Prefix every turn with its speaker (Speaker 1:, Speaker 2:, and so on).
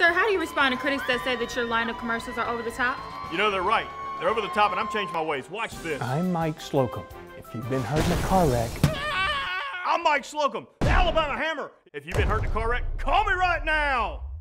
Speaker 1: Sir, how do you respond to critics that say that your line of commercials are over the top?
Speaker 2: You know, they're right. They're over the top, and I'm changing my ways. Watch this.
Speaker 3: I'm Mike Slocumb. If you've been hurt in a car wreck...
Speaker 2: I'm Mike Slocumb, the Alabama Hammer. If you've been hurt in a car wreck, call me right now.